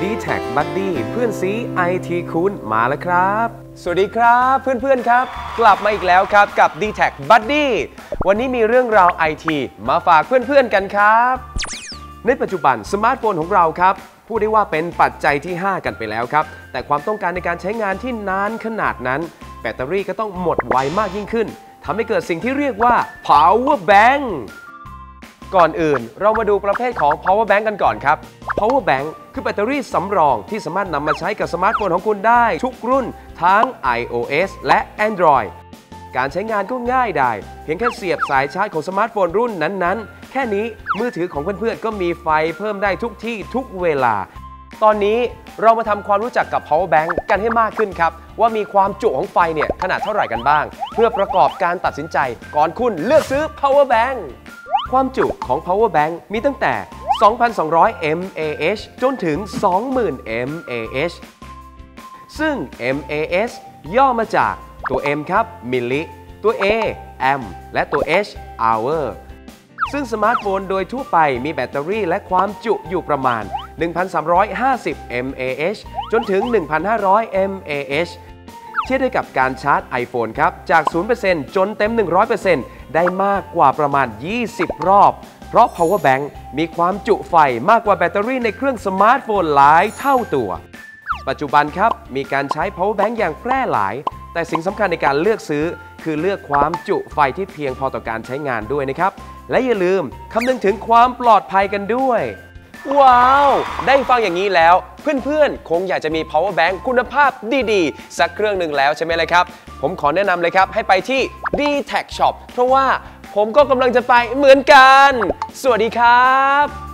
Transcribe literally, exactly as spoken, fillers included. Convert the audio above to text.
ดี แท็ก Buddy เพื่อนซี ไอ ที คุณมาแล้วครับสวัสดีครับเพื่อนๆครับกลับมาอีกแล้วครับกับ ดี แท็ก Buddy วันนี้มีเรื่องราว ไอ ที มาฝากเพื่อนๆกันครับในปัจจุบันสมาร์ทโฟนของเราครับพูดได้ว่าเป็นปัจจัยที่ห้ากันไปแล้วครับแต่ความต้องการในการใช้งานที่นานขนาดนั้นแบตเตอรี่ก็ต้องหมดไวมากยิ่งขึ้นทำให้เกิดสิ่งที่เรียกว่า power bank ก่อนอื่นเรามาดูประเภทของ power bank กันก่อนครับ power bank คือแบตเตอรี่สำรองที่สามารถนำมาใช้กับสมาร์ทโฟนของคุณได้ทุกรุ่นทั้ง iOS และ Android การใช้งานก็ง่ายดายเพียงแค่เสียบสายชาร์จของสมาร์ทโฟนรุ่นนั้นๆแค่นี้มือถือของเพื่อนๆก็มีไฟเพิ่มได้ทุกที่ทุกเวลาตอนนี้เรามาทำความรู้จักกับ power bank กันให้มากขึ้นครับว่ามีความจุของไฟเนี่ยขนาดเท่าไหร่กันบ้างเพื่อประกอบการตัดสินใจก่อนคุณเลือกซื้อ power bank ความจุของ power bank มีตั้งแต่ สองพันสองร้อย มิลลิแอมป์ จนถึง สองหมื่น มิลลิแอมป์ ซึ่ง มิลลิแอมป์ ย่อมาจากตัว M ครับมิลลิตัว A แอมป์และตัว H hour ซึ่งสมาร์ทโฟนโดยทั่วไปมีแบตเตอรี่และความจุอยู่ประมาณ หนึ่งพันสามร้อยห้าสิบ มิลลิแอมป์ จนถึง หนึ่งพันห้าร้อย มิลลิแอมป์ เทียบได้กับการชาร์จ iPhone ครับจาก ศูนย์เปอร์เซ็นต์ จนเต็ม หนึ่งร้อยเปอร์เซ็นต์ ได้มากกว่าประมาณ ยี่สิบ รอบเพราะ power bank มีความจุไฟมากกว่าแบตเตอรี่ในเครื่องสมาร์ทโฟนหลายเท่าตัวปัจจุบันครับมีการใช้ power bank อย่างแพร่หลายแต่สิ่งสำคัญในการเลือกซื้อคือเลือกความจุไฟที่เพียงพอต่อการใช้งานด้วยนะครับและอย่าลืมคำนึงถึงความปลอดภัยกันด้วยว้าวได้ฟังอย่างนี้แล้วเพื่อนๆคงอยากจะมี power bank คุณภาพดีๆสักเครื่องหนึ่งแล้วใช่ไหมล่ะครับผมขอแนะนำเลยครับให้ไปที่ ดี แท็ก Shop เพราะว่าผมก็กำลังจะไปเหมือนกันสวัสดีครับ